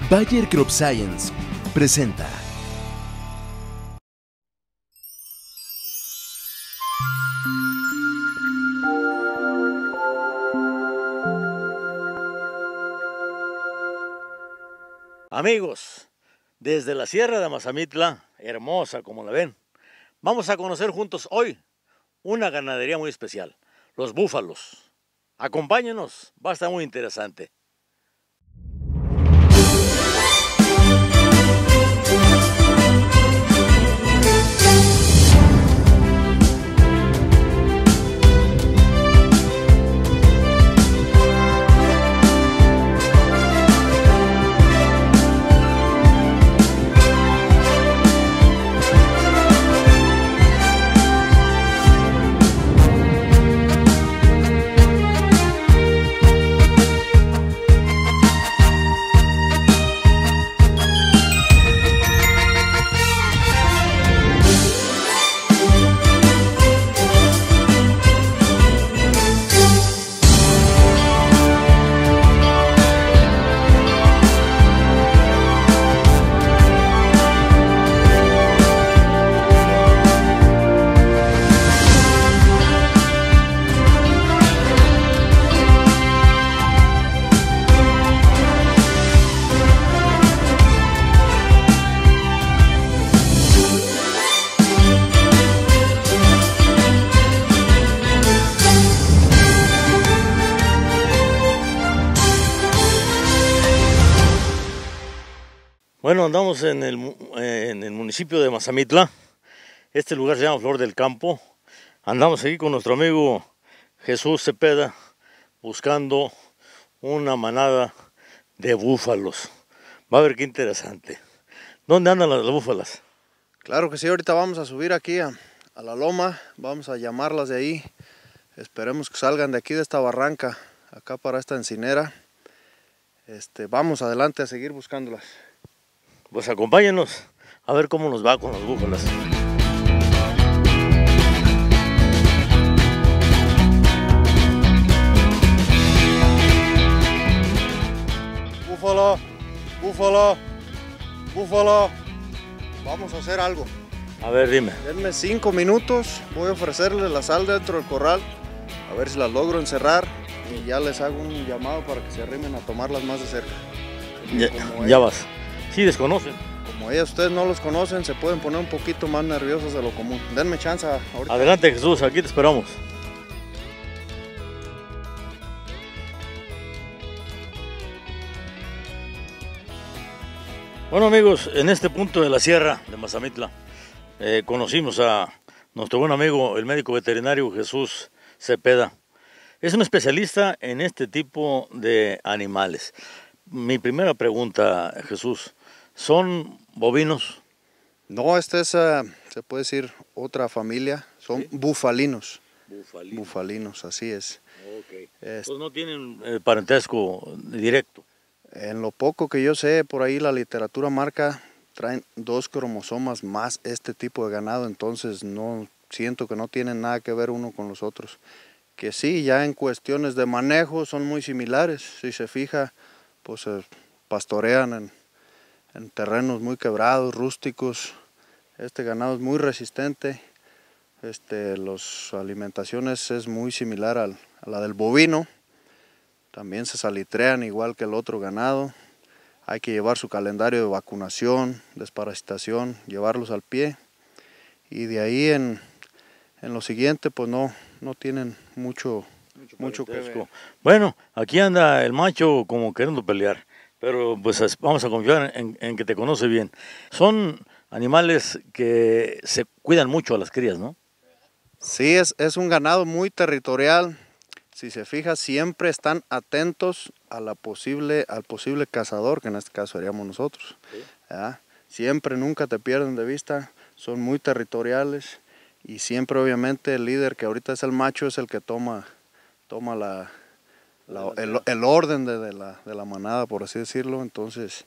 Bayer Crop Science presenta. Amigos, desde la Sierra de Mazamitla, hermosa como la ven, vamos a conocer juntos hoy una ganadería muy especial, los búfalos. Acompáñenos, va a estar muy interesante. Bueno, andamos en el municipio de Mazamitla. Este lugar se llama Flor del Campo. Andamos aquí con nuestro amigo Jesús Cepeda buscando una manada de búfalos. Va a ver qué interesante. ¿Dónde andan las búfalas? Claro que sí, ahorita vamos a subir aquí a la loma, vamos a llamarlas de ahí. Esperemos que salgan de aquí, de esta barranca, acá para esta encinera. Vamos adelante a seguir buscándolas. Pues acompáñenos a ver cómo nos va con las búfalas. Búfalo, búfalo, búfalo. Vamos a hacer algo. A ver, dime. Denme 5 minutos, voy a ofrecerles la sal dentro del corral, a ver si las logro encerrar y ya les hago un llamado para que se arrimen a tomarlas más de cerca. Ya vas. Sí, desconocen. Como ellas ustedes no los conocen, se pueden poner un poquito más nerviosos de lo común. Denme chance ahorita. Adelante, Jesús, aquí te esperamos. Bueno, amigos, en este punto de la Sierra de Mazamitla conocimos a nuestro buen amigo, el médico veterinario Jesús Cepeda. Es un especialista en este tipo de animales. Mi primera pregunta, Jesús, ¿son bovinos? No, esta es, se puede decir, otra familia, son ¿sí? Bufalinos. Bufalinos, así es. Okay. Pues no tienen parentesco directo. En lo poco que yo sé, por ahí la literatura marca, traen 2 cromosomas más este tipo de ganado, entonces no siento que no tienen nada que ver uno con los otros. Que sí, ya en cuestiones de manejo son muy similares, si se fija, pues pastorean en terrenos muy quebrados, rústicos. Este ganado es muy resistente, las alimentaciones es muy similar a la del bovino. También se salitrean igual que el otro ganado. Hay que llevar su calendario de vacunación, desparasitación, llevarlos al pie. Y de ahí en lo siguiente pues no tienen mucho que ver. Bueno, aquí anda el macho como queriendo pelear, pero pues vamos a confiar en que te conoce bien. Son animales que se cuidan mucho a las crías, ¿no? Sí, es un ganado muy territorial. Si se fija, siempre están atentos al posible cazador, que en este caso seríamos nosotros. ¿Sí? Siempre, nunca te pierden de vista, son muy territoriales y siempre obviamente el líder, que ahorita es el macho, es el que toma el orden de la manada, por así decirlo. Entonces,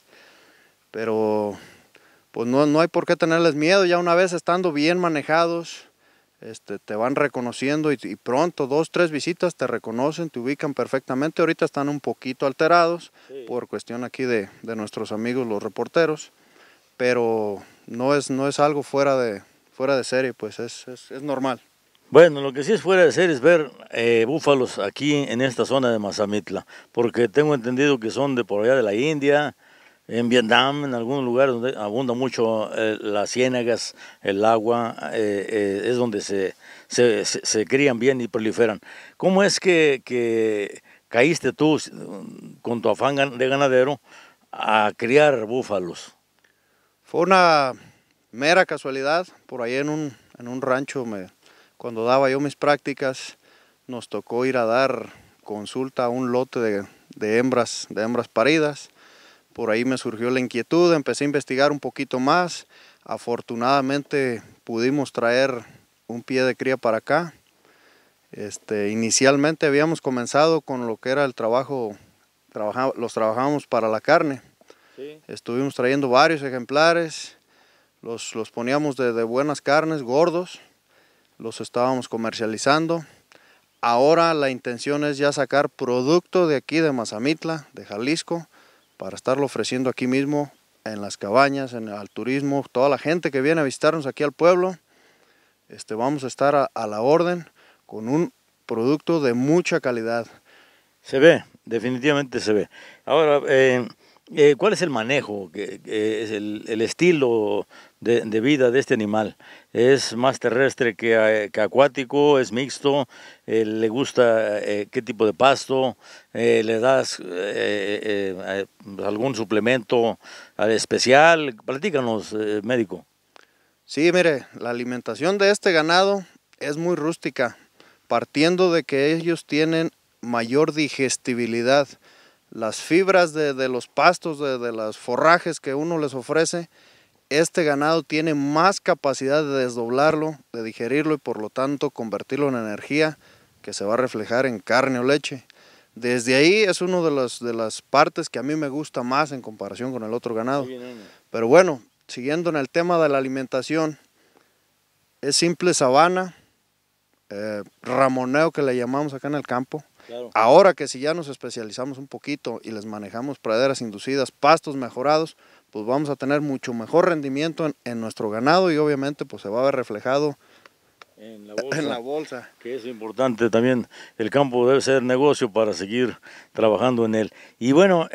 pero pues no hay por qué tenerles miedo, ya una vez estando bien manejados, te van reconociendo y pronto 2, 3 visitas te reconocen, te ubican perfectamente. Ahorita están un poquito alterados por cuestión aquí de nuestros amigos los reporteros, pero no es algo fuera de serie, pues es normal. Bueno, lo que sí es fuera de serie es ver búfalos aquí en esta zona de Mazamitla, porque tengo entendido que son de por allá de la India, en Vietnam, en algunos lugares donde abunda mucho las ciénagas, el agua, es donde se crían bien y proliferan. ¿Cómo es que caíste tú con tu afán de ganadero a criar búfalos? Fue una mera casualidad, por ahí en un rancho, cuando daba yo mis prácticas, nos tocó ir a dar consulta a un lote de hembras paridas. Por ahí me surgió la inquietud, empecé a investigar un poquito más. Afortunadamente pudimos traer un pie de cría para acá. Inicialmente habíamos comenzado con lo que era el trabajo, los trabajábamos para la carne. Sí. Estuvimos trayendo varios ejemplares, los poníamos de buenas carnes, gordos, los estábamos comercializando. Ahora la intención es ya sacar producto de aquí de Mazamitla, de Jalisco, para estarlo ofreciendo aquí mismo en las cabañas, al turismo, toda la gente que viene a visitarnos aquí al pueblo. Vamos a estar a la orden con un producto de mucha calidad. Se ve, definitivamente se ve. Ahora, ¿cuál es el manejo, es el estilo de vida de este animal? ¿Es más terrestre que acuático? ¿Es mixto? ¿Le gusta qué tipo de pasto? ¿Le das algún suplemento especial? Platícanos, médico. Sí, mire, la alimentación de este ganado es muy rústica, partiendo de que ellos tienen mayor digestibilidad. Las fibras de los pastos, de los forrajes que uno les ofrece, este ganado tiene más capacidad de desdoblarlo, de digerirlo y por lo tanto convertirlo en energía que se va a reflejar en carne o leche. Desde ahí es una de las partes que a mí me gusta más en comparación con el otro ganado. Pero bueno, siguiendo en el tema de la alimentación, es simple sabana, ramoneo que le llamamos acá en el campo. Claro. Ahora que si ya nos especializamos un poquito y les manejamos praderas inducidas, pastos mejorados, pues vamos a tener mucho mejor rendimiento en nuestro ganado y obviamente pues se va a ver reflejado en la bolsa. Que es importante también, el campo debe ser negocio para seguir trabajando en él. Y bueno,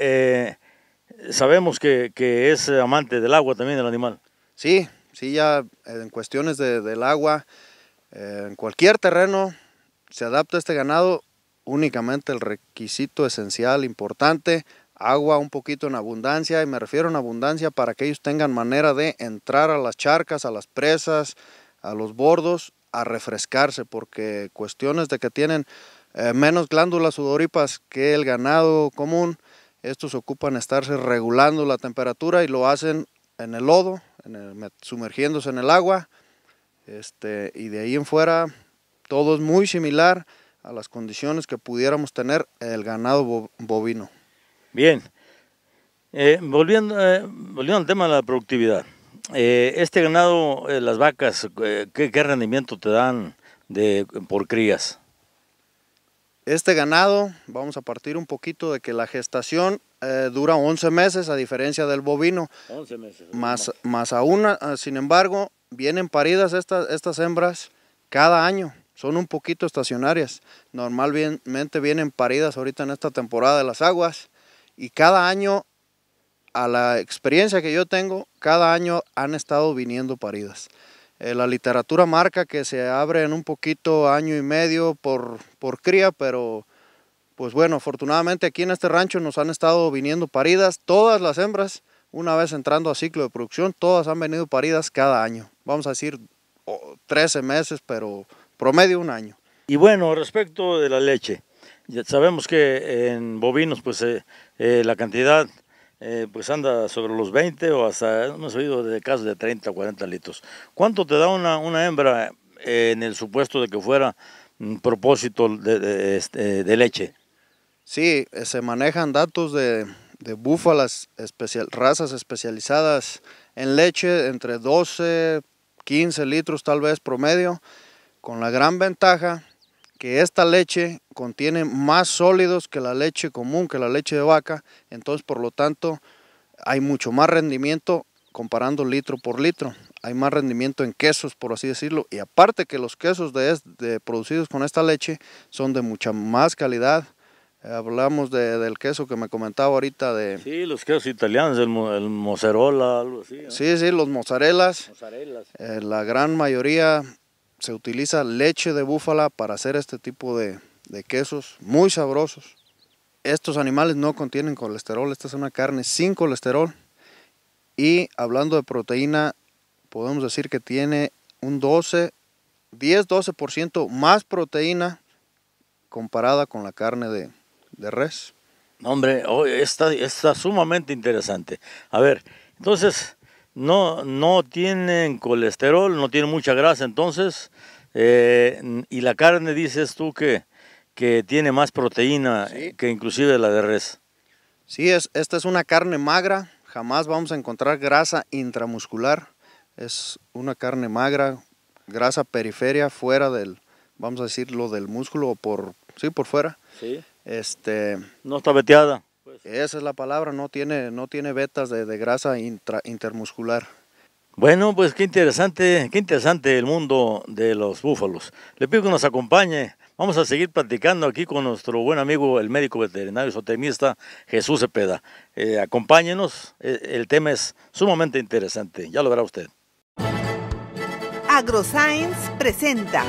sabemos que es amante del agua también el animal. Sí, ya en cuestiones del agua, en cualquier terreno se adapta este ganado. Únicamente el requisito esencial, importante, agua un poquito en abundancia, y me refiero en abundancia para que ellos tengan manera de entrar a las charcas, a las presas, a los bordos, a refrescarse, porque cuestiones de que tienen menos glándulas sudoríparas que el ganado común, estos ocupan estarse regulando la temperatura y lo hacen en el lodo, sumergiéndose en el agua, y de ahí en fuera todo es muy similar a las condiciones que pudiéramos tener el ganado bovino. Bien, volviendo al tema de la productividad, este ganado, las vacas, ¿qué rendimiento te dan por crías? Este ganado, vamos a partir un poquito de que la gestación dura 11 meses, a diferencia del bovino. 11 meses. Más aún, sin embargo, vienen paridas estas hembras cada año. Son un poquito estacionarias. Normalmente vienen paridas ahorita en esta temporada de las aguas. Y cada año, a la experiencia que yo tengo, cada año han estado viniendo paridas. La literatura marca que se abre en un poquito año y medio por cría, pero pues bueno, afortunadamente aquí en este rancho nos han estado viniendo paridas. Todas las hembras, una vez entrando a ciclo de producción, todas han venido paridas cada año. Vamos a decir 13 meses, pero promedio un año. Y bueno, respecto de la leche, ya sabemos que en bovinos pues la cantidad pues anda sobre los 20 o hasta hemos oído de casos de 30 o 40 litros. ¿Cuánto te da una hembra en el supuesto de que fuera un propósito de leche? Sí, se manejan datos de búfalas razas especializadas en leche entre 12, 15 litros tal vez promedio, con la gran ventaja que esta leche contiene más sólidos que la leche común, que la leche de vaca, entonces por lo tanto hay mucho más rendimiento comparando litro por litro. Hay más rendimiento en quesos, por así decirlo, y aparte que los quesos producidos con esta leche son de mucha más calidad. Hablamos del queso que me comentaba ahorita de... Sí, los quesos italianos, el mozzarella, algo así, ¿no? Sí, los mozzarellas. Mozzarellas. La gran mayoría se utiliza leche de búfala para hacer este tipo de quesos muy sabrosos. Estos animales no contienen colesterol, esta es una carne sin colesterol. Y hablando de proteína, podemos decir que tiene un 10-12% más proteína comparada con la carne de res. Hombre, está sumamente interesante. A ver, entonces, no tienen colesterol, no tienen mucha grasa, entonces, y la carne dices tú que tiene más proteína, sí, que inclusive la de res. Sí, esta es una carne magra, jamás vamos a encontrar grasa intramuscular. Es una carne magra, grasa periferia, fuera del, vamos a decirlo, del músculo, por fuera. Sí. No está veteada. Pues. Esa es la palabra, no tiene vetas de grasa intermuscular. Bueno, pues qué interesante el mundo de los búfalos. Le pido que nos acompañe. Vamos a seguir platicando aquí con nuestro buen amigo, el médico veterinario zootecnista Jesús Cepeda. Acompáñenos, el tema es sumamente interesante, ya lo verá usted. AgroScience presenta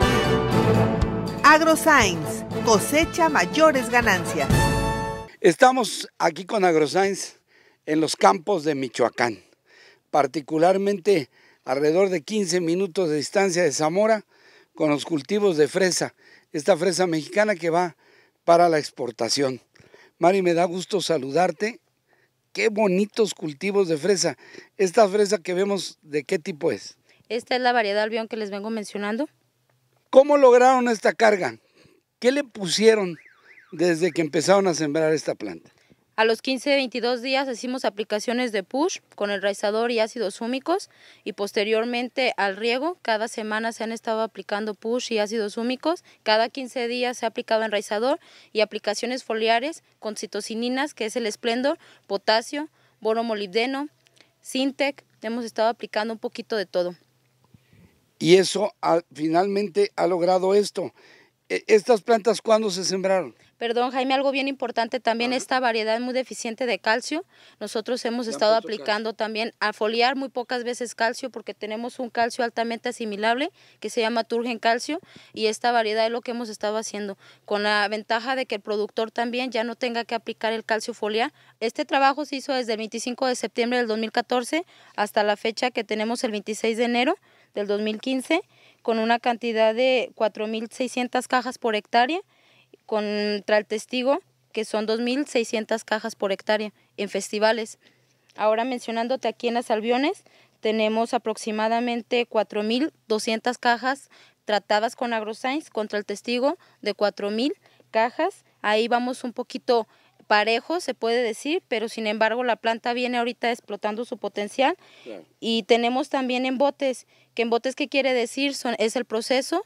AgroScience, cosecha mayores ganancias. Estamos aquí con AgroScience en los campos de Michoacán, particularmente alrededor de 15 minutos de distancia de Zamora, con los cultivos de fresa, esta fresa mexicana que va para la exportación. Mari, me da gusto saludarte. Qué bonitos cultivos de fresa. Esta fresa que vemos, ¿de qué tipo es? Esta es la variedad Albión que les vengo mencionando. ¿Cómo lograron esta carga? ¿Qué le pusieron desde que empezaron a sembrar esta planta? A los 15-22 días hicimos aplicaciones de push con el raizador y ácidos húmicos y posteriormente al riego, cada semana se han estado aplicando push y ácidos húmicos, cada 15 días se ha aplicado enraizador y aplicaciones foliares con citocininas, que es el Splendor, potasio, boromolibdeno, Sintec, hemos estado aplicando un poquito de todo. Y eso finalmente ha logrado esto. ¿Estas plantas cuándo se sembraron? Perdón, Jaime, algo bien importante también, esta variedad es muy deficiente de calcio. Nosotros hemos estado aplicando también a foliar muy pocas veces calcio porque tenemos un calcio altamente asimilable que se llama Turgen Calcio y esta variedad es lo que hemos estado haciendo, con la ventaja de que el productor también ya no tenga que aplicar el calcio foliar. Este trabajo se hizo desde el 25 de septiembre del 2014 hasta la fecha que tenemos el 26 de enero del 2015, con una cantidad de 4.600 cajas por hectárea, contra el testigo, que son 2.600 cajas por hectárea en festivales. Ahora mencionándote aquí en las Albiones, tenemos aproximadamente 4.200 cajas tratadas con AgroScience contra el testigo de 4.000 cajas. Ahí vamos un poquito parejo, se puede decir, pero sin embargo la planta viene ahorita explotando su potencial. Claro. Y tenemos también en botes, que en botes, ¿qué quiere decir? Es el proceso.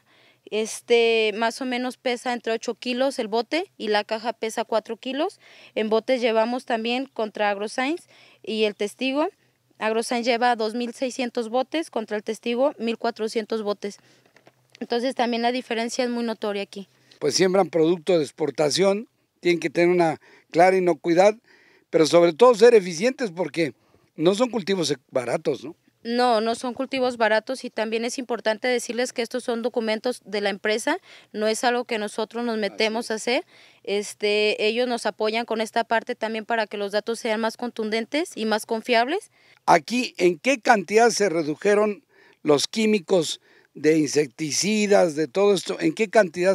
Más o menos pesa entre 8 kilos el bote y la caja pesa 4 kilos. En botes llevamos también contra AgroScience y el testigo. AgroScience lleva 2.600 botes contra el testigo 1.400 botes. Entonces también la diferencia es muy notoria aquí. Pues siembran producto de exportación, tienen que tener una clara inocuidad, pero sobre todo ser eficientes porque no son cultivos baratos, ¿no? No son cultivos baratos y también es importante decirles que estos son documentos de la empresa, no es algo que nosotros nos metemos a hacer. Ellos nos apoyan con esta parte también para que los datos sean más contundentes y más confiables. Aquí, ¿en qué cantidad se redujeron los químicos de insecticidas, de todo esto? ¿En qué cantidad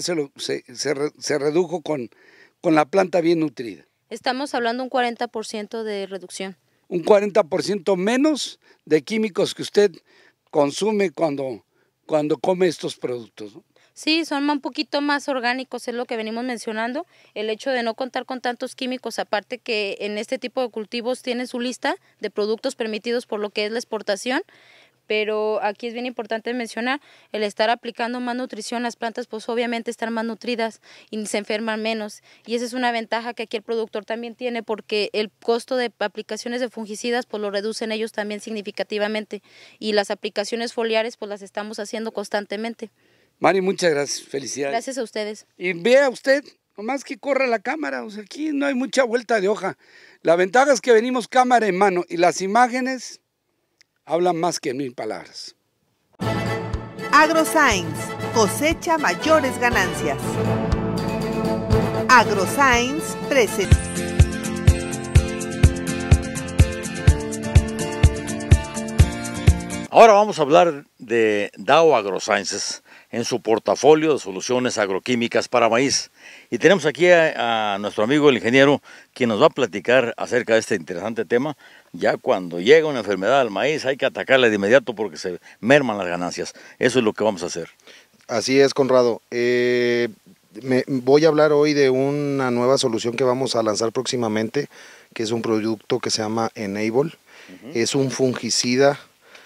se redujo con la planta bien nutrida? Estamos hablando un 40% de reducción. Un 40% menos de químicos que usted consume cuando come estos productos, ¿no? Sí, son un poquito más orgánicos, es lo que venimos mencionando, el hecho de no contar con tantos químicos, aparte que en este tipo de cultivos tienen su lista de productos permitidos por lo que es la exportación, pero aquí es bien importante mencionar, el estar aplicando más nutrición, las plantas pues obviamente están más nutridas y se enferman menos, y esa es una ventaja que aquí el productor también tiene, porque el costo de aplicaciones de fungicidas pues lo reducen ellos también significativamente, y las aplicaciones foliares pues las estamos haciendo constantemente. Mari, muchas gracias, felicidades. Gracias a ustedes. Y vea usted, nomás que corra la cámara, o sea, aquí no hay mucha vuelta de hoja. La ventaja es que venimos cámara en mano y las imágenes hablan más que 1000 palabras. AgroScience, cosecha mayores ganancias. AgroScience presenta. Ahora vamos a hablar de Dow AgroSciences en su portafolio de soluciones agroquímicas para maíz. Y tenemos aquí a nuestro amigo el ingeniero, quien nos va a platicar acerca de este interesante tema. Ya cuando llega una enfermedad al maíz hay que atacarla de inmediato porque se merman las ganancias. Eso es lo que vamos a hacer. Así es, Conrado. Voy a hablar hoy de una nueva solución que vamos a lanzar próximamente, que es un producto que se llama Enable. Es un fungicida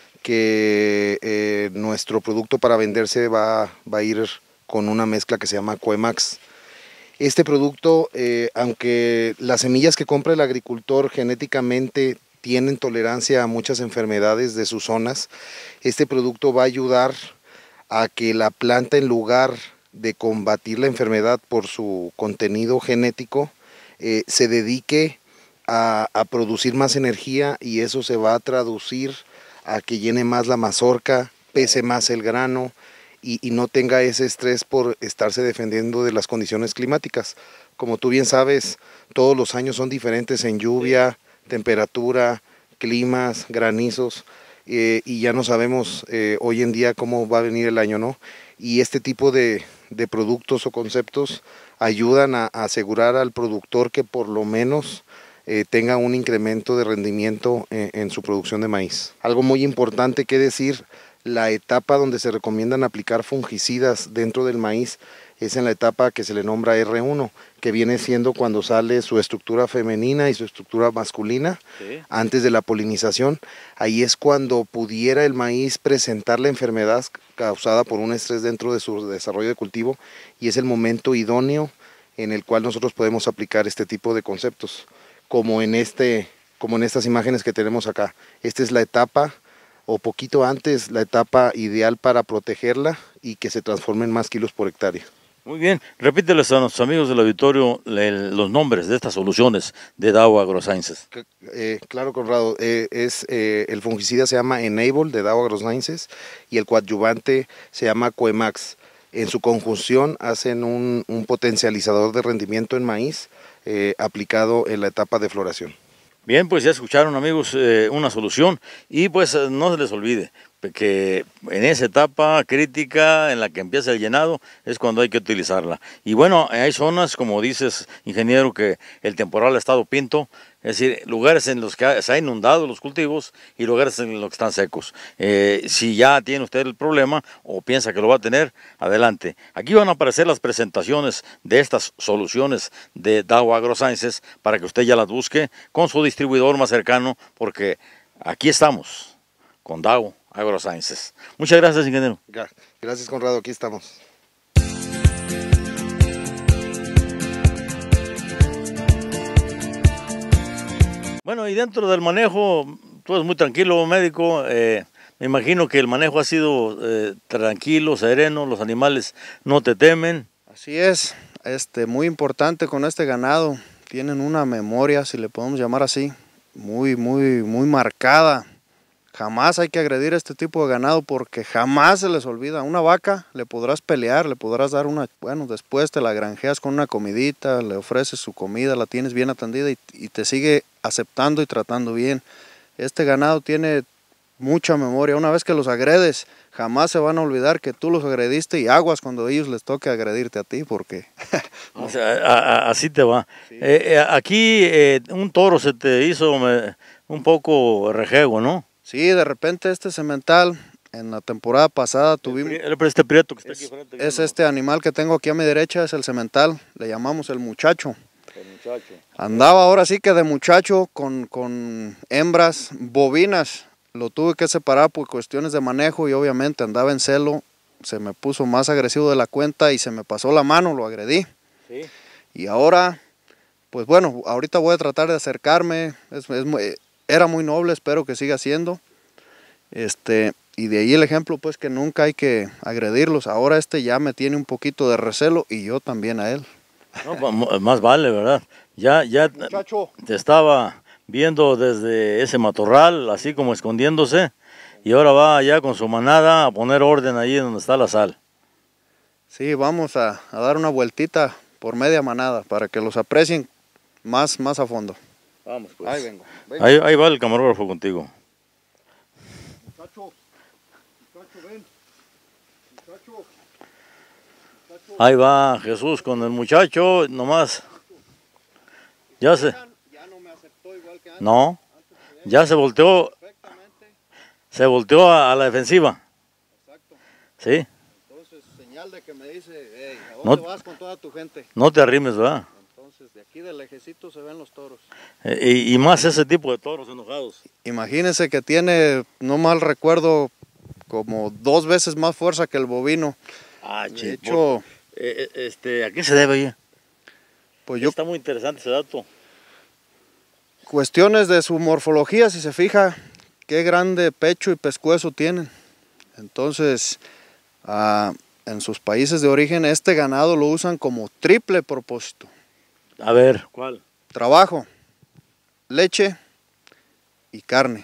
que nuestro producto para venderse va a ir con una mezcla que se llama Coemax. Este producto, aunque las semillas que compra el agricultor genéticamente tienen tolerancia a muchas enfermedades de sus zonas, este producto va a ayudar a que la planta, en lugar de combatir la enfermedad por su contenido genético, se dedique a producir más energía, y eso se va a traducir a que llene más la mazorca, pese más el grano y no tenga ese estrés por estarse defendiendo de las condiciones climáticas. Como tú bien sabes, todos los años son diferentes en lluvia, temperatura, climas, granizos, y ya no sabemos hoy en día cómo va a venir el año, ¿no? Y este tipo de productos o conceptos ayudan a asegurar al productor que por lo menos tenga un incremento de rendimiento en su producción de maíz. Algo muy importante que decir, la etapa donde se recomiendan aplicar fungicidas dentro del maíz es en la etapa que se le nombra R1, que viene siendo cuando sale su estructura femenina y su estructura masculina, sí, antes de la polinización. Ahí es cuando pudiera el maíz presentar la enfermedad causada por un estrés dentro de su desarrollo de cultivo, y es el momento idóneo en el cual nosotros podemos aplicar este tipo de conceptos. Como en estas imágenes que tenemos acá. Esta es la etapa, o poquito antes, la etapa ideal para protegerla y que se transforme en más kilos por hectárea. Muy bien, repíteles a nuestros amigos del auditorio los nombres de estas soluciones de Dow AgroSciences. Claro, Conrado, el fungicida se llama Enable de Dow AgroSciences y el coadyuvante se llama Coemax. En su conjunción hacen un potencializador de rendimiento en maíz, aplicado en la etapa de floración. Bien, pues ya escucharon, amigos, una solución, y pues no se les olvide que en esa etapa crítica en la que empieza el llenado es cuando hay que utilizarla. Y bueno, hay zonas, como dices, ingeniero, que el temporal ha estado pinto, es decir, lugares en los que se ha inundado los cultivos y lugares en los que están secos. Si ya tiene usted el problema o piensa que lo va a tener, adelante. Aquí van a aparecer las presentaciones de estas soluciones de Dow AgroSciences para que usted ya las busque con su distribuidor más cercano, porque aquí estamos con Dow AgroSciences. Muchas gracias, ingeniero. Gracias, Conrado, aquí estamos. Bueno, y dentro del manejo, todo es muy tranquilo, médico. Me imagino que el manejo ha sido tranquilo, sereno, los animales no te temen. Así es, muy importante con este ganado. Tienen una memoria, si le podemos llamar así, muy marcada. Jamás hay que agredir a este tipo de ganado porque jamás se les olvida. Una vaca le podrás pelear, le podrás dar después te la granjeas con una comidita, le ofreces su comida, la tienes bien atendida y te sigue aceptando y tratando bien. Este ganado tiene mucha memoria. Una vez que los agredes, jamás se van a olvidar que tú los agrediste, y aguas cuando a ellos les toque agredirte a ti, porque... O sea, así te va. Sí. Aquí un toro se te hizo un poco rejego, ¿no? Sí, de repente este semental, en la temporada pasada tuvimos... Este prieto que está aquí frente. Es este animal que tengo aquí a mi derecha, es el semental, le llamamos el muchacho. El muchacho. Andaba ahora sí que de muchacho con hembras bovinas. lo tuve que separar por cuestiones de manejo y obviamente andaba en celo, se me puso más agresivo de la cuenta y se me pasó la mano, lo agredí. Sí. Y ahora, pues bueno, ahorita voy a tratar de acercarme, era muy noble, espero que siga siendo. Y de ahí el ejemplo pues que nunca hay que agredirlos. Ahora ya me tiene un poquito de recelo y yo también a él. No, más vale, ¿verdad? Ya Muchacho. te estaba viendo desde ese matorral, así como escondiéndose, y ahora va allá con su manada a poner orden ahí donde está la sal. Sí, vamos a dar una vueltita por media manada para que los aprecien más a fondo. Vamos pues. Ahí vengo. Ahí va el camarógrafo contigo. Muchacho, ven. Muchacho. Ahí va Jesús con el muchacho, nomás. Ya no me aceptó igual que antes. No, ya se volteó. Se volteó a la defensiva. Exacto. Sí. Entonces, señal de que me dice, hey, ¿a dónde vas con toda tu gente? No te arrimes, ¿verdad? Entonces, de aquí del lejecito se ven los toros. Y más ese tipo de toros enojados. Imagínense que tiene, no mal recuerdo, como 2 veces más fuerza que el bovino. De hecho, ¿a qué se debe, oye? Pues Está muy interesante ese dato. Cuestiones de su morfología, si se fija, qué grande pecho y pescuezo tienen. Entonces, en sus países de origen, este ganado lo usan como triple propósito. A ver, ¿cuál? Trabajo, leche y carne.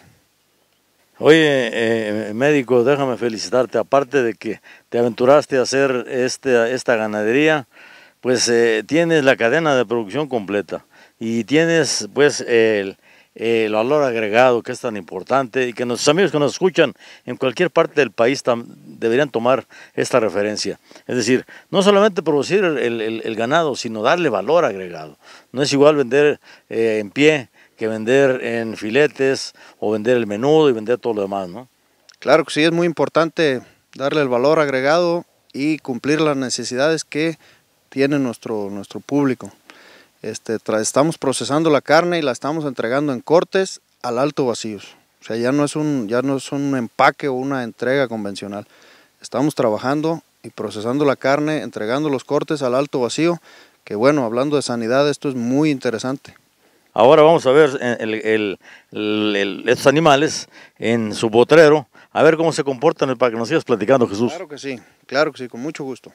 Oye, médico, déjame felicitarte. Aparte de que te aventuraste a hacer esta ganadería, pues tienes la cadena de producción completa y tienes pues el valor agregado que es tan importante y que nuestros amigos que nos escuchan en cualquier parte del país deberían tomar esta referencia. Es decir, no solamente producir el ganado, sino darle valor agregado. No es igual vender en pie que vender en filetes o vender el menudo y vender todo lo demás, ¿no? Claro que sí, es muy importante darle el valor agregado y cumplir las necesidades que tiene nuestro público. Estamos procesando la carne y la estamos entregando en cortes al alto vacíos. O sea, ya no es un empaque o una entrega convencional. Estamos trabajando y procesando la carne, entregando los cortes al alto vacío, que bueno, hablando de sanidad, esto es muy interesante. Ahora vamos a ver estos animales en su potrero, a ver cómo se comportan para que nos sigas platicando, Jesús. Claro que sí, con mucho gusto.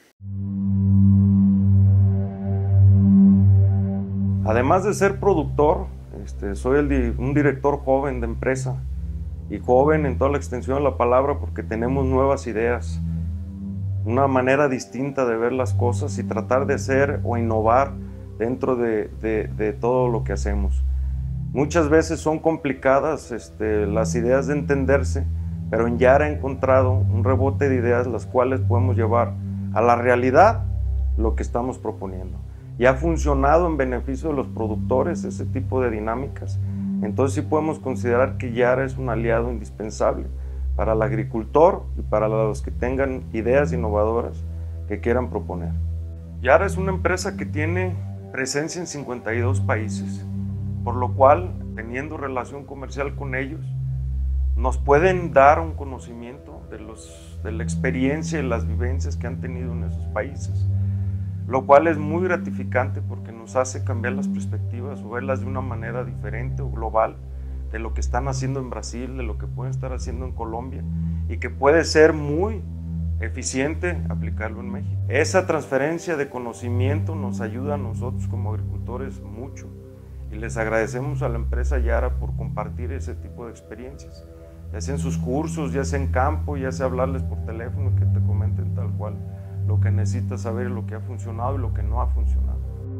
Además de ser productor, soy un director joven de empresa, y joven en toda la extensión de la palabra porque tenemos nuevas ideas, una manera distinta de ver las cosas y tratar de hacer o innovar dentro de todo lo que hacemos. Muchas veces son complicadas las ideas de entenderse, pero en Yara he encontrado un rebote de ideas las cuales podemos llevar a la realidad lo que estamos proponiendo. Y ha funcionado en beneficio de los productores ese tipo de dinámicas. Entonces sí podemos considerar que Yara es un aliado indispensable para el agricultor y para los que tengan ideas innovadoras que quieran proponer. Yara es una empresa que tiene presencia en 52 países, por lo cual, teniendo relación comercial con ellos, nos pueden dar un conocimiento de la experiencia y las vivencias que han tenido en esos países, lo cual es muy gratificante porque nos hace cambiar las perspectivas o verlas de una manera diferente o global de lo que están haciendo en Brasil, de lo que pueden estar haciendo en Colombia y que puede ser muy eficiente aplicarlo en México. Esa transferencia de conocimiento nos ayuda a nosotros como agricultores mucho y les agradecemos a la empresa Yara por compartir ese tipo de experiencias, ya sea en sus cursos, ya sea en campo, ya sea hablarles por teléfono y que te comenten tal cual lo que necesitas saber, lo que ha funcionado y lo que no ha funcionado.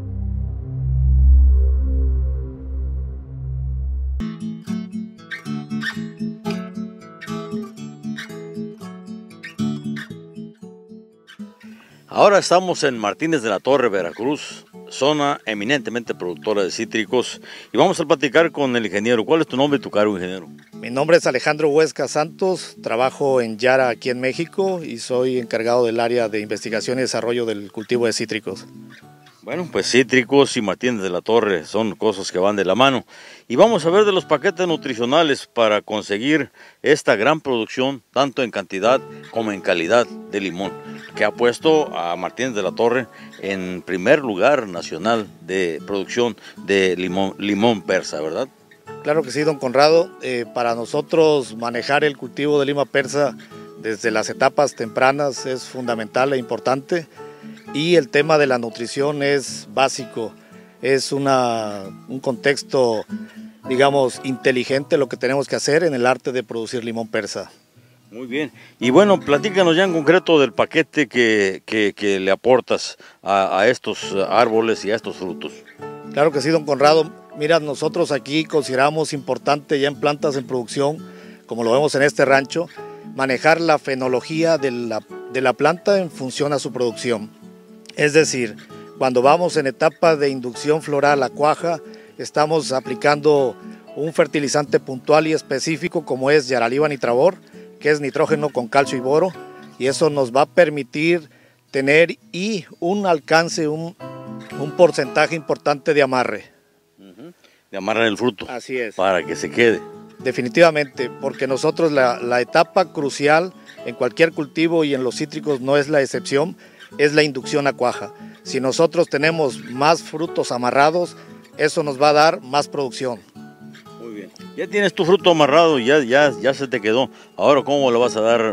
Ahora estamos en Martínez de la Torre, Veracruz, zona eminentemente productora de cítricos, y vamos a platicar con el ingeniero. ¿Cuál es tu nombre y tu cargo, ingeniero? Mi nombre es Alejandro Huesca Santos, trabajo en Yara aquí en México y soy encargado del área de investigación y desarrollo del cultivo de cítricos. Bueno, pues cítricos y Martínez de la Torre son cosas que van de la mano. Y vamos a ver de los paquetes nutricionales para conseguir esta gran producción, tanto en cantidad como en calidad de limón, que ha puesto a Martínez de la Torre en primer lugar nacional de producción de limón persa, ¿verdad? Claro que sí, don Conrado. Para nosotros manejar el cultivo de lima persa desde las etapas tempranas es fundamental e importante. Y el tema de la nutrición es básico, es un contexto, digamos, inteligente lo que tenemos que hacer en el arte de producir limón persa. Muy bien, y bueno, platícanos ya en concreto del paquete que le aportas a estos árboles y a estos frutos. Claro que sí, don Conrado. Mira, nosotros aquí consideramos importante ya en plantas en producción, como lo vemos en este rancho, manejar la fenología de la planta en función a su producción. Es decir, cuando vamos en etapa de inducción floral a cuaja, estamos aplicando un fertilizante puntual y específico como es Yaraliva Nitravor, que es nitrógeno con calcio y boro, y eso nos va a permitir tener un alcance, un porcentaje importante de amarre. De amarrar el fruto. Así es. Para que se quede. Definitivamente, porque nosotros la etapa crucial en cualquier cultivo y en los cítricos no es la excepción, es la inducción a cuaja. Si nosotros tenemos más frutos amarrados, eso nos va a dar más producción. Muy bien. Ya tienes tu fruto amarrado, ya se te quedó. Ahora, ¿cómo le vas a dar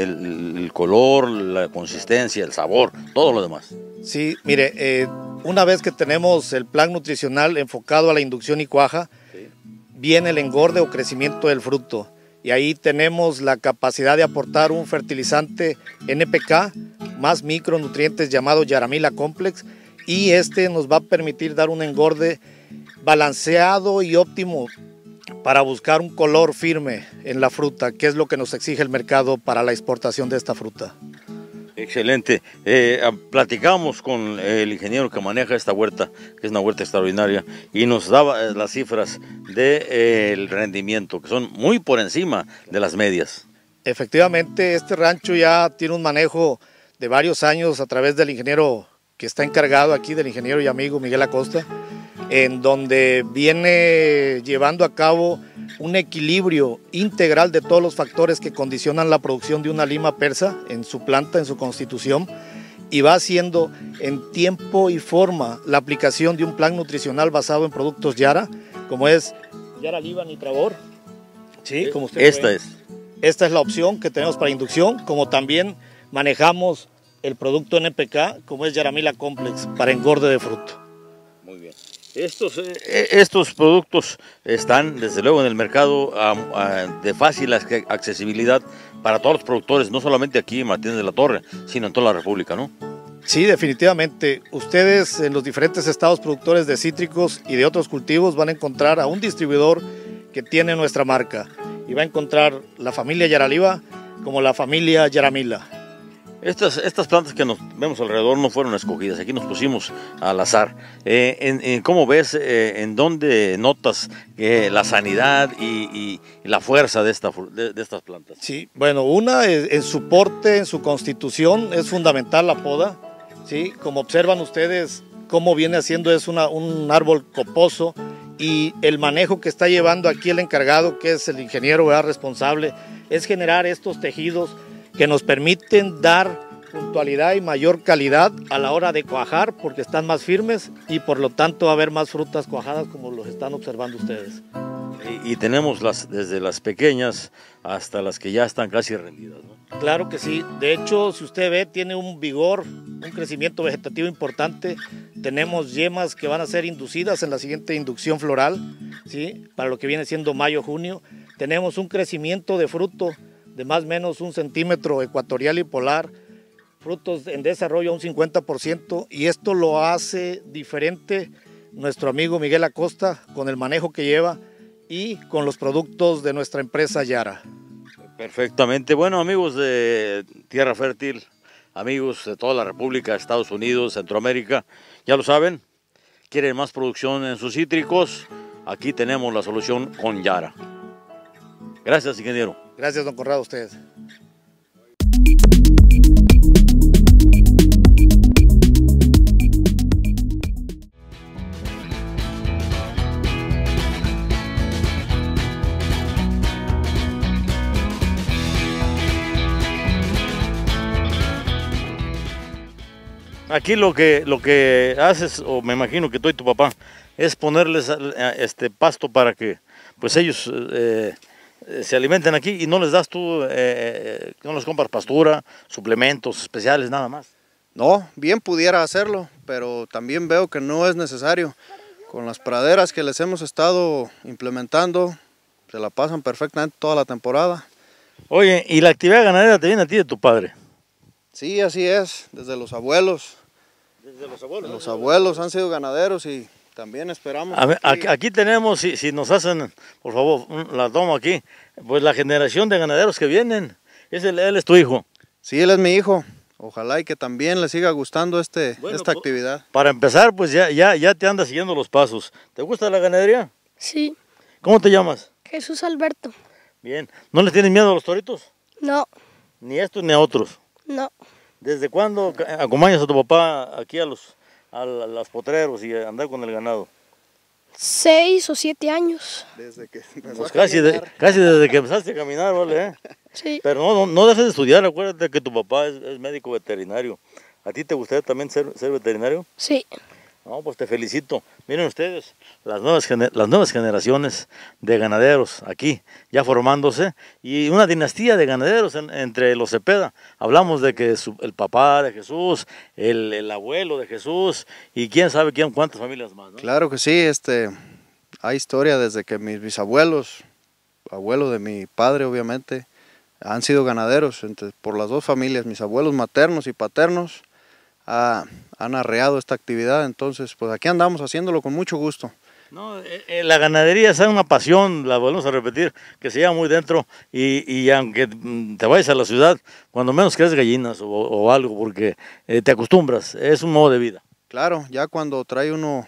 el color, la consistencia, el sabor, todo lo demás? Sí, mire, una vez que tenemos el plan nutricional enfocado a la inducción y cuaja, viene el engorde o crecimiento del fruto. Y ahí tenemos la capacidad de aportar un fertilizante NPK más micronutrientes llamado Yaramila Complex, y este nos va a permitir dar un engorde balanceado y óptimo para buscar un color firme en la fruta, que es lo que nos exige el mercado para la exportación de esta fruta. Excelente. Platicamos con el ingeniero que maneja esta huerta, que es una huerta extraordinaria, y nos daba las cifras del rendimiento, que son muy por encima de las medias. Efectivamente, este rancho ya tiene un manejo de varios años a través del ingeniero que está encargado aquí, del ingeniero y amigo Miguel Acosta, en donde viene llevando a cabo un equilibrio integral de todos los factores que condicionan la producción de una lima persa en su planta, en su constitución, y va haciendo en tiempo y forma la aplicación de un plan nutricional basado en productos Yara, como es Yaraliva Nitravor. Sí, como usted Esta es la opción que tenemos para inducción, como también manejamos el producto NPK, como es Yaramila Complex, para engorde de fruto. Muy bien. Estos productos están desde luego en el mercado de fácil accesibilidad para todos los productores, no solamente aquí en Martínez de la Torre, sino en toda la República, ¿no? Sí, definitivamente. Ustedes en los diferentes estados productores de cítricos y de otros cultivos van a encontrar a un distribuidor que tiene nuestra marca, y va a encontrar la familia Yaraliva como la familia Yaramila. Estas plantas que nos vemos alrededor no fueron escogidas, aquí nos pusimos al azar. ¿Cómo ves, en dónde notas la sanidad y la fuerza de estas plantas? Sí, bueno, en su porte, en su constitución, es fundamental la poda. ¿Sí? Como observan ustedes, cómo viene haciendo, es un árbol coposo, y el manejo que está llevando aquí el encargado, que es el ingeniero, ¿verdad?, responsable, es generar estos tejidos que nos permiten dar puntualidad y mayor calidad a la hora de cuajar, porque están más firmes y por lo tanto va a haber más frutas cuajadas, como los están observando ustedes. Y tenemos desde las pequeñas hasta las que ya están casi rendidas, ¿no? Claro que sí. De hecho, si usted ve, tiene un vigor, un crecimiento vegetativo importante. Tenemos yemas que van a ser inducidas en la siguiente inducción floral, ¿sí?, para lo que viene siendo mayo-junio. Tenemos un crecimiento de fruto de más o menos 1 centímetro ecuatorial y polar, frutos en desarrollo a un 50%, y esto lo hace diferente nuestro amigo Miguel Acosta con el manejo que lleva y con los productos de nuestra empresa Yara. Perfectamente. Bueno, amigos de Tierra Fértil, amigos de toda la República, Estados Unidos, Centroamérica, ya lo saben, quieren más producción en sus cítricos, aquí tenemos la solución con Yara. Gracias, ingeniero. Gracias, don Conrado, a ustedes. Aquí lo que haces, o me imagino que tú y tu papá, es ponerles pasto para que pues ellos se alimenten aquí, y no les das tú, no les compras pastura, suplementos especiales, nada más. No, bien pudiera hacerlo, pero también veo que no es necesario. Con las praderas que les hemos estado implementando, se la pasan perfectamente toda la temporada. Oye, ¿y la actividad ganadera te viene a ti de tu padre? Sí, así es, desde los abuelos. Desde los abuelos. Los abuelos han sido ganaderos y también esperamos. A ver, aquí tenemos, si nos hacen, por favor, la tomo aquí, pues la generación de ganaderos que vienen. Él es tu hijo. Sí, él es mi hijo. Ojalá y que también le siga gustando esta actividad. Para empezar, pues ya te andas siguiendo los pasos. ¿Te gusta la ganadería? Sí. ¿Cómo te llamas? Jesús Alberto. Bien. ¿No le tienes miedo a los toritos? No. Ni a estos ni a otros. No. ¿Desde cuándo acompañas a tu papá aquí a los potreros y a andar con el ganado? 6 o 7 años. Desde que pues casi desde que empezaste a caminar, ¿vale? Sí. Pero no dejes de estudiar, acuérdate que tu papá es médico veterinario. ¿A ti te gustaría también ser veterinario? Sí. No, pues te felicito. Miren ustedes, las nuevas generaciones de ganaderos aquí, ya formándose, y una dinastía de ganaderos entre los Cepeda. Hablamos de que el papá de Jesús, el abuelo de Jesús, y quién sabe cuántas familias más, ¿no? Claro que sí, hay historia desde que mis bisabuelos, abuelo de mi padre obviamente, han sido ganaderos, por las dos familias, mis abuelos maternos y paternos, han arreado esta actividad, entonces pues aquí andamos haciéndolo con mucho gusto. No, la ganadería es una pasión, la volvemos a repetir, que se lleva muy dentro, y aunque te vayas a la ciudad, cuando menos crees gallinas o algo, porque te acostumbras, es un modo de vida. Claro, ya cuando trae uno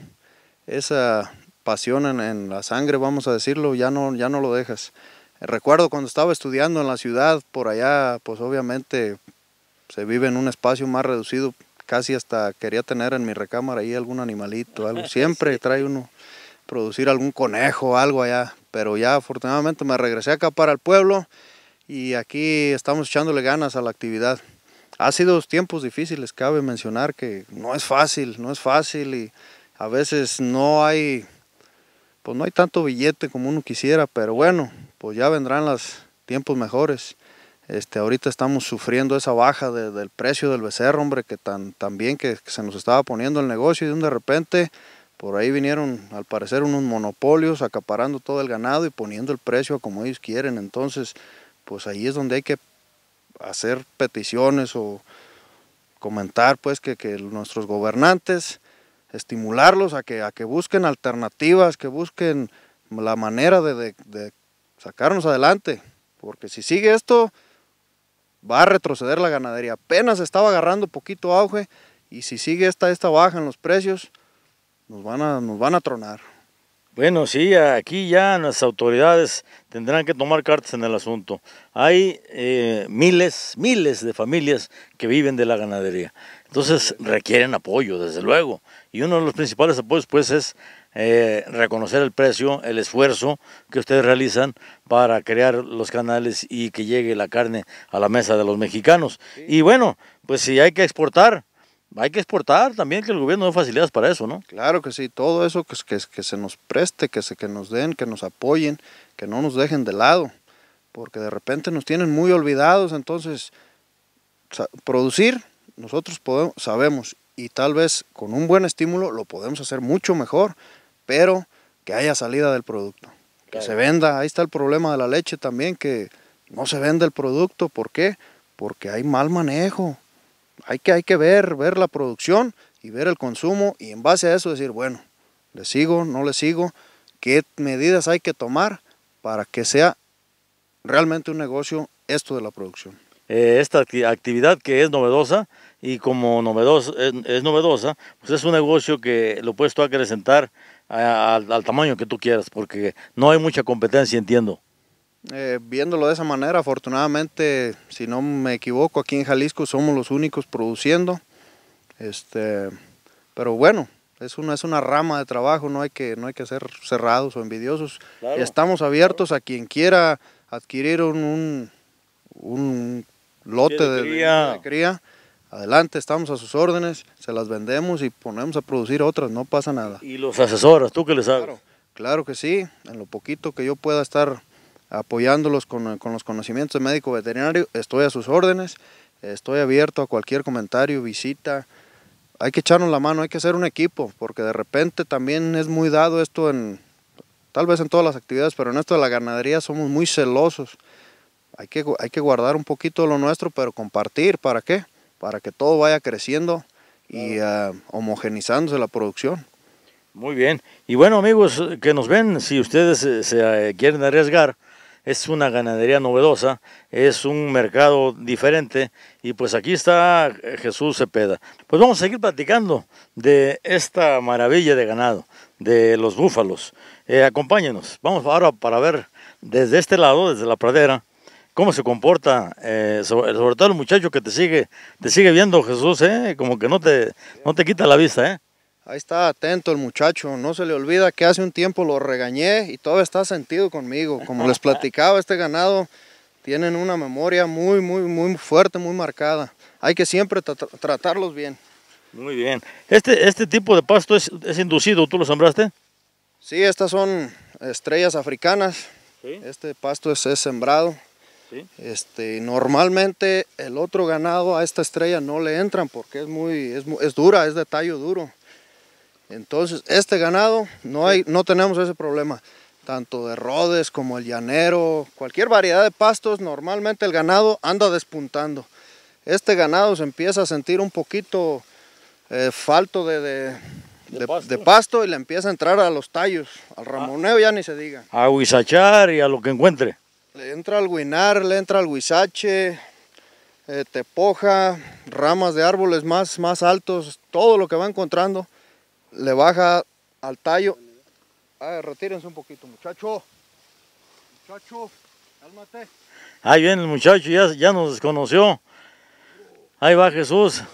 esa pasión en la sangre, vamos a decirlo, ya no lo dejas. Recuerdo cuando estaba estudiando en la ciudad, por allá, pues obviamente se vive en un espacio más reducido, casi hasta quería tener en mi recámara ahí algún animalito, algo. Siempre trae uno producir algún conejo, algo allá, pero ya afortunadamente me regresé acá para el pueblo y aquí estamos echándole ganas a la actividad. Ha sido tiempos difíciles, cabe mencionar que no es fácil y a veces no hay tanto billete como uno quisiera, pero bueno, pues ya vendrán los tiempos mejores. Ahorita estamos sufriendo esa baja del precio del becerro, hombre, que también que se nos estaba poniendo el negocio, y de repente por ahí vinieron al parecer unos monopolios acaparando todo el ganado y poniendo el precio como ellos quieren. Entonces pues ahí es donde hay que hacer peticiones o comentar pues que nuestros gobernantes, estimularlos a que busquen alternativas, que busquen la manera de sacarnos adelante, porque si sigue esto va a retroceder la ganadería. Apenas estaba agarrando poquito auge, y si sigue esta baja en los precios, nos van a tronar. Bueno, sí, aquí ya las autoridades tendrán que tomar cartas en el asunto. Hay miles de familias que viven de la ganadería, entonces requieren apoyo, desde luego, y uno de los principales apoyos pues es reconocer el precio, el esfuerzo que ustedes realizan para crear los canales y que llegue la carne a la mesa de los mexicanos. Sí. Y bueno, pues si hay que exportar también, que el gobierno dé facilidades para eso, ¿no? Claro que sí, todo eso que se nos preste, que nos den, que nos apoyen, que no nos dejen de lado, porque de repente nos tienen muy olvidados. Entonces producir nosotros sabemos, y tal vez con un buen estímulo lo podemos hacer mucho mejor, pero que haya salida del producto, que se venda. Ahí está el problema de la leche también, que no se vende el producto. ¿Por qué? Porque hay mal manejo. Hay que ver la producción y ver el consumo, y en base a eso decir, bueno, ¿le sigo, no le sigo? ¿Qué medidas hay que tomar para que sea realmente un negocio esto de la producción? Esta actividad que es novedosa, y como es novedosa, pues es un negocio que lo puedes tú acrecentar al tamaño que tú quieras, porque no hay mucha competencia, entiendo. Viéndolo de esa manera, afortunadamente, si no me equivoco, aquí en Jalisco somos los únicos produciendo, pero bueno, es una rama de trabajo, no hay que ser cerrados o envidiosos. Claro. Estamos abiertos a quien quiera adquirir un lote de cría. adelante, estamos a sus órdenes, se las vendemos y ponemos a producir otras, no pasa nada. ¿Y los asesoras? ¿Tú qué les sabes? Claro que sí, en lo poquito que yo pueda estar apoyándolos con los conocimientos de médico veterinario, estoy a sus órdenes, estoy abierto a cualquier comentario, visita. Hay que echarnos la mano, hay que hacer un equipo, porque de repente también es muy dado esto tal vez en todas las actividades, pero en esto de la ganadería somos muy celosos. Hay que guardar un poquito de lo nuestro, pero compartir, ¿para qué? Para que todo vaya creciendo y homogenizándose la producción. Muy bien. Y bueno, amigos que nos ven, si ustedes se quieren arriesgar, es una ganadería novedosa, es un mercado diferente y pues aquí está Jesús Cepeda. Pues vamos a seguir platicando de esta maravilla de ganado, de los búfalos. Acompáñenos, vamos ahora para ver desde este lado, desde la pradera, cómo se comporta, sobre todo el muchacho que te sigue viendo, Jesús, como que no te quita la vista, Ahí está atento el muchacho, no se le olvida que hace un tiempo lo regañé y todo está sentido conmigo. Como les platicaba, este ganado tienen una memoria muy, muy, muy fuerte, muy marcada. Hay que siempre tratarlos bien. Muy bien. ¿Este tipo de pasto es inducido? ¿Tú lo sembraste? Sí, estas son estrellas africanas. ¿Sí? Este pasto es sembrado. ¿Sí? Normalmente el otro ganado a esta estrella no le entran porque es dura, es de tallo duro. Entonces, este ganado no tenemos ese problema, tanto de rodes como el llanero, cualquier variedad de pastos, normalmente el ganado anda despuntando. Este ganado se empieza a sentir un poquito falto de pasto y le empieza a entrar a los tallos, al ramoneo ya ni se diga. A huizachar y a lo que encuentre. Le entra al guinar, le entra al huizache, tepoja, ramas de árboles más altos, todo lo que va encontrando. Le baja al tallo. Retírense un poquito, muchacho. Muchacho, cálmate. Ahí viene el muchacho, ya nos desconoció. Ahí va Jesús.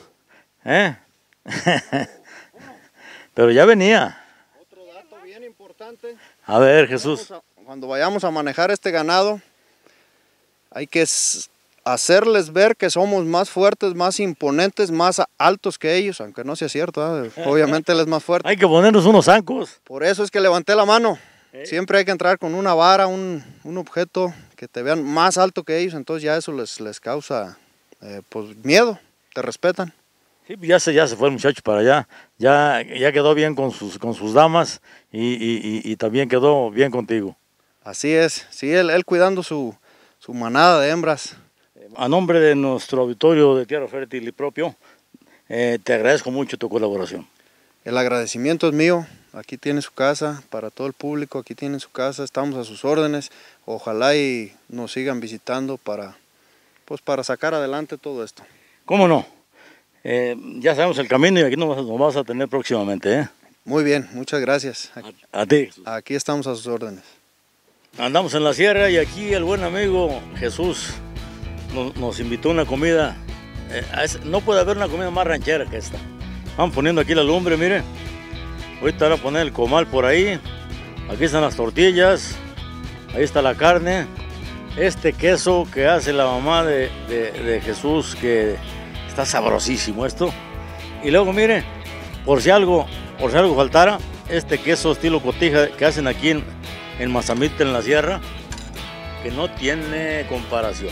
Pero ya venía. Otro dato bien importante. A ver, Jesús. Cuando vayamos a manejar este ganado, hay que hacerles ver que somos más fuertes, más imponentes, más altos que ellos, aunque no sea cierto, obviamente él es más fuerte. Hay que ponernos unos zancos. Por eso es que levanté la mano. Siempre hay que entrar con una vara, un objeto que te vean más alto que ellos, entonces ya eso les causa pues miedo, te respetan. Sí, ya se fue el muchacho para allá, ya quedó bien con sus damas y también quedó bien contigo. Así es, sí, él cuidando su manada de hembras. A nombre de nuestro auditorio de Tierra Fértil y propio, te agradezco mucho tu colaboración. El agradecimiento es mío, aquí tiene su casa, para todo el público, aquí tiene su casa, estamos a sus órdenes, ojalá y nos sigan visitando para sacar adelante todo esto. ¿Cómo no? Ya sabemos el camino y aquí nos vas a tener próximamente. Muy bien, muchas gracias. A ti. Aquí estamos a sus órdenes. Andamos en la sierra y aquí el buen amigo Jesús nos invitó a una comida. No puede haber una comida más ranchera que esta. Vamos poniendo aquí la lumbre, mire. Ahorita voy a poner el comal por ahí. Aquí están las tortillas. Ahí está la carne. Este queso que hace la mamá de Jesús, que está sabrosísimo esto. Y luego mire, por si algo faltara, este queso estilo cotija que hacen aquí en Mazamitla, en la sierra, que no tiene comparación.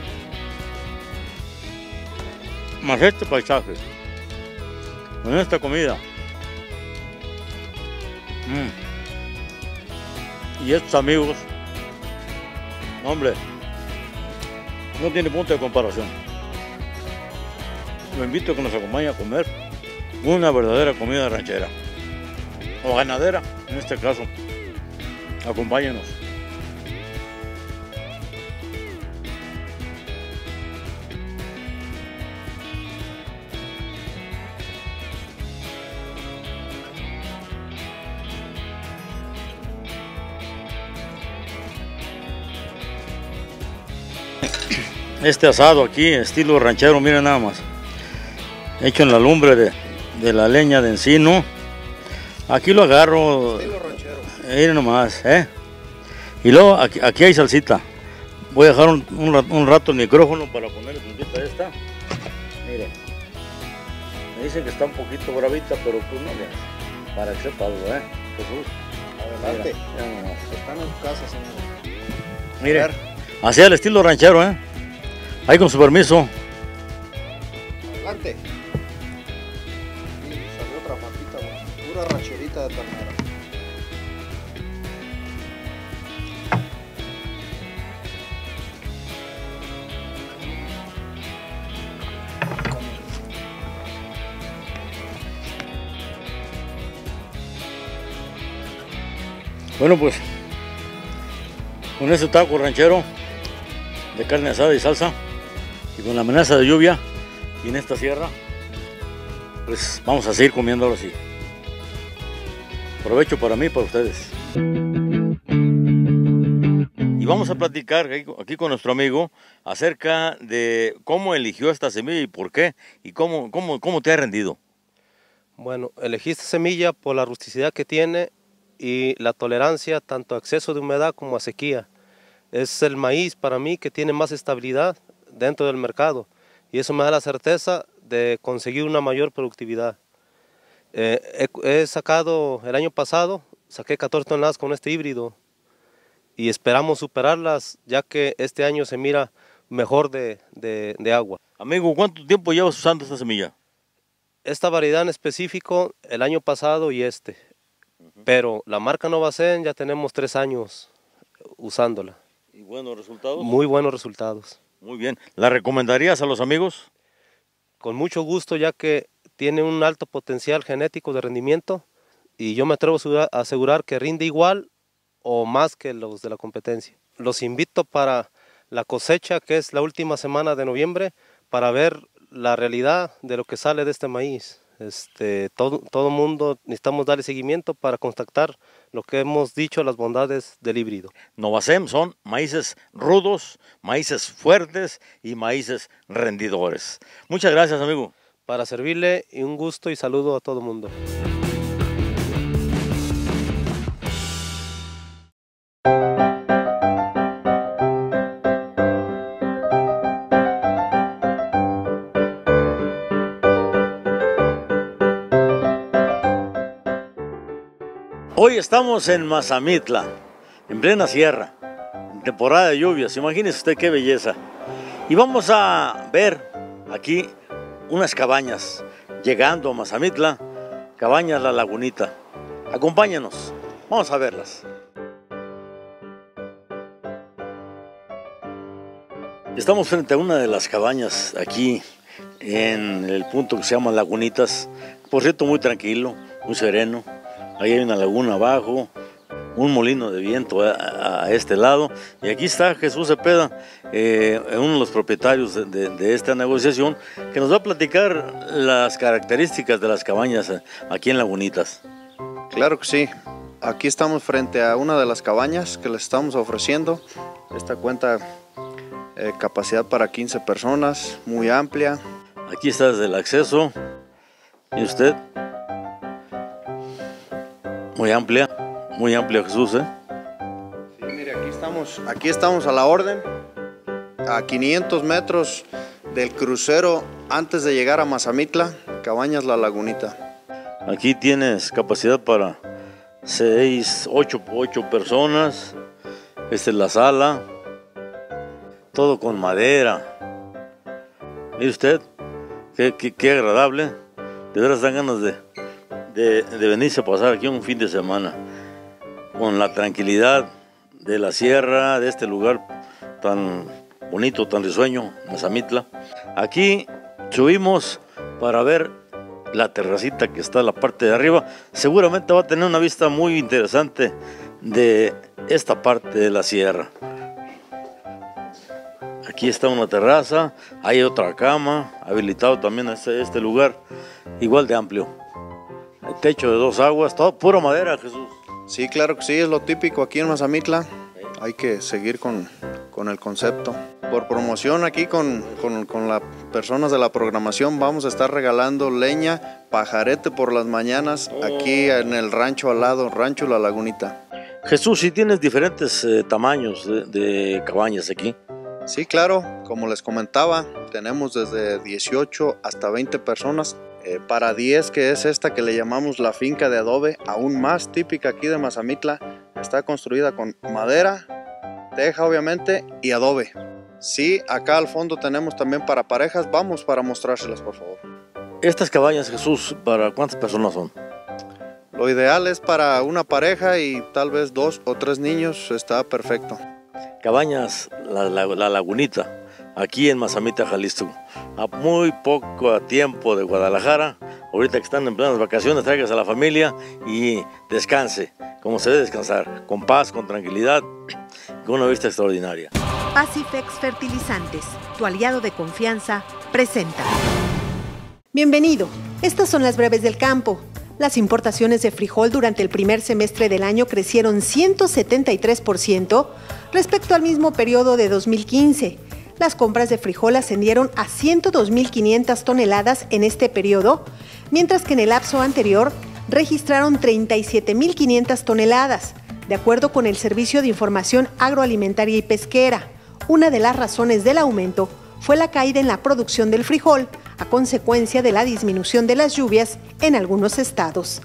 Más este paisaje, con esta comida, y estos amigos, hombre, no tiene punto de comparación. Lo invito a que nos acompañe a comer una verdadera comida ranchera, o ganadera en este caso. Acompáñenos. Este asado aquí, estilo ranchero, miren nada más, hecho en la lumbre de la leña de encino. Aquí lo agarro, miren nomás, y luego aquí hay salsita. Voy a dejar un rato el micrófono para ponerle puntita esta. Miren, Me dicen que está un poquito bravita, pero pues no le hace. Para que sepa algo, Jesús. Adelante. Mira, Están en su casa, señor. mire, así al estilo ranchero, Ahí con su permiso. Adelante. Sí, salió otra patita, pura rancherita de ternera. Bueno, pues con este taco ranchero de carne asada y salsa y con la amenaza de lluvia y en esta sierra, pues vamos a seguir comiendo ahora sí. Provecho para mí y para ustedes. Y vamos a platicar aquí con nuestro amigo acerca de cómo eligió esta semilla y por qué y cómo te ha rendido. Bueno, elegí esta semilla por la rusticidad que tiene y la tolerancia tanto a exceso de humedad como a sequía. Es el maíz para mí que tiene más estabilidad dentro del mercado y eso me da la certeza de conseguir una mayor productividad. He sacado el año pasado, saqué 14 toneladas con este híbrido y esperamos superarlas ya que este año se mira mejor de agua. Amigo, ¿cuánto tiempo llevas usando esta semilla? Esta variedad en específico el año pasado y este. Pero la marca Novacen ya tenemos 3 años usándola. ¿Y buenos resultados? Muy buenos resultados. Muy bien. ¿La recomendarías a los amigos? Con mucho gusto, ya que tiene un alto potencial genético de rendimiento y yo me atrevo a asegurar que rinde igual o más que los de la competencia. Los invito para la cosecha, que es la última semana de noviembre, para ver la realidad de lo que sale de este maíz. Todo mundo necesitamos darle seguimiento para constatar lo que hemos dicho, las bondades del híbrido. Novacem son maíces rudos, maíces fuertes y maíces rendidores. Muchas gracias, amigo. Para servirle, y un gusto y saludo a todo el mundo. Hoy estamos en Mazamitla, en plena sierra, en temporada de lluvias. Imagínese usted qué belleza. Y vamos a ver aquí unas cabañas, llegando a Mazamitla, Cabañas La Lagunita. Acompáñanos, vamos a verlas. Estamos frente a una de las cabañas aquí en el punto que se llama Lagunitas. Por cierto, muy tranquilo, muy sereno. Ahí hay una laguna abajo, un molino de viento a este lado. Y aquí está Jesús Cepeda, uno de los propietarios de esta negociación, que nos va a platicar las características de las cabañas aquí en Lagunitas. Claro que sí. Aquí estamos frente a una de las cabañas que les estamos ofreciendo. Esta cuenta capacidad para 15 personas, muy amplia. Aquí está desde el acceso. ¿Y usted? Muy amplia Jesús, Sí, mire, aquí estamos a la orden, a 500 metros del crucero antes de llegar a Mazamitla, Cabañas La Lagunita. Aquí tienes capacidad para 8 personas. Esta es la sala, todo con madera. Mire usted, qué agradable, de veras dan ganas de venirse a pasar aquí un fin de semana con la tranquilidad de la sierra, de este lugar tan bonito, tan risueño, Mazamitla. Aquí subimos para ver la terracita que está en la parte de arriba. Seguramente va a tener una vista muy interesante de esta parte de la sierra. Aquí está una terraza, hay otra cama, habilitado también este lugar, igual de amplio. El techo de 2 aguas, todo pura madera, Jesús. Sí, claro que sí, es lo típico aquí en Mazamitla. Hay que seguir con el concepto. Por promoción aquí con las personas de la programación vamos a estar regalando leña, pajarete por las mañanas aquí en el rancho al lado, Rancho La Lagunita. Jesús, ¿sí tienes diferentes tamaños de cabañas aquí? Sí, claro, como les comentaba, tenemos desde 18 hasta 20 personas para 10, que es esta que le llamamos la finca de adobe, aún más típica aquí de Mazamitla. Está construida con madera, teja obviamente y adobe. Sí, acá al fondo tenemos también para parejas. Vamos para mostrárselas, por favor. Estas cabañas, Jesús, ¿para cuántas personas son? Lo ideal es para una pareja y tal vez 2 o 3 niños, está perfecto. Cabañas La Lagunita, aquí en Mazamitla, Jalisco. A muy poco tiempo de Guadalajara. Ahorita que están en plenas vacaciones, tráigase a la familia y descanse, como se debe descansar, con paz, con tranquilidad, con una vista extraordinaria. Pacifex Fertilizantes, tu aliado de confianza, presenta. Bienvenido, estas son las breves del campo. Las importaciones de frijol durante el primer semestre del año crecieron 173% respecto al mismo periodo de 2015. Las compras de frijol ascendieron a 102.500 toneladas en este periodo, mientras que en el lapso anterior registraron 37.500 toneladas, de acuerdo con el Servicio de Información Agroalimentaria y Pesquera. Una de las razones del aumento fue la caída en la producción del frijol, a consecuencia de la disminución de las lluvias en algunos estados.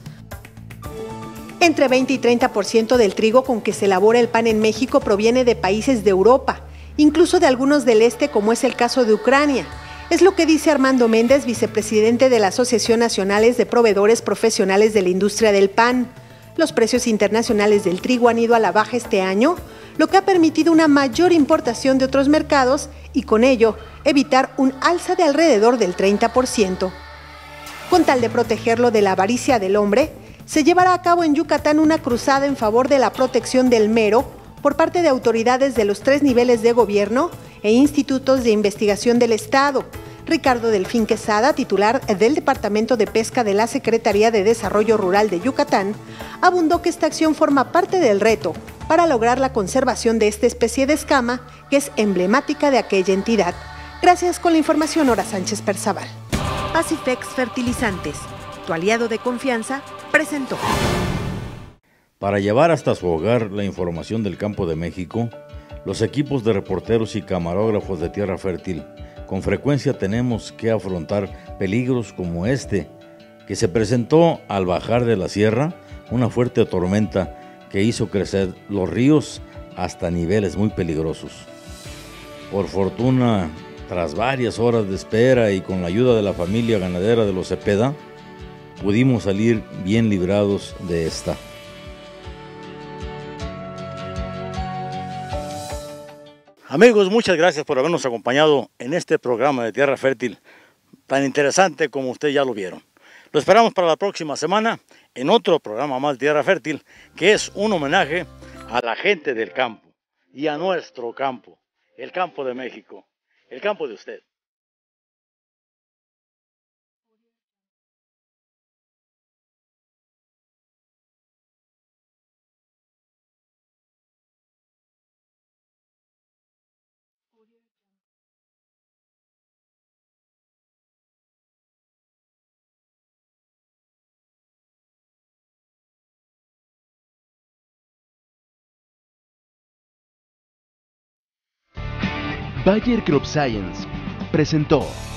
Entre 20 y 30% del trigo con que se elabora el pan en México proviene de países de Europa, incluso de algunos del este, como es el caso de Ucrania. Es lo que dice Armando Méndez, vicepresidente de la Asociación Nacional de Proveedores Profesionales de la Industria del Pan. Los precios internacionales del trigo han ido a la baja este año, lo que ha permitido una mayor importación de otros mercados y con ello evitar un alza de alrededor del 30%. Con tal de protegerlo de la avaricia del hombre, se llevará a cabo en Yucatán una cruzada en favor de la protección del mero por parte de autoridades de los 3 niveles de gobierno e institutos de investigación del Estado. Ricardo Delfín Quesada, titular del Departamento de Pesca de la Secretaría de Desarrollo Rural de Yucatán, abundó que esta acción forma parte del reto para lograr la conservación de esta especie de escama, que es emblemática de aquella entidad. Gracias. Con la información, Nora Sánchez Perzaval. Pacifex Fertilizantes, tu aliado de confianza, presentó. Para llevar hasta su hogar la información del campo de México, los equipos de reporteros y camarógrafos de Tierra Fértil con frecuencia tenemos que afrontar peligros como este, que se presentó al bajar de la sierra una fuerte tormenta que hizo crecer los ríos hasta niveles muy peligrosos. Por fortuna, tras varias horas de espera y con la ayuda de la familia ganadera de los Cepeda, pudimos salir bien librados de esta. Amigos, muchas gracias por habernos acompañado en este programa de Tierra Fértil, tan interesante como ustedes ya lo vieron. Lo esperamos para la próxima semana en otro programa más de Tierra Fértil, que es un homenaje a la gente del campo y a nuestro campo, el campo de México, el campo de usted. Bayer Crop Science presentó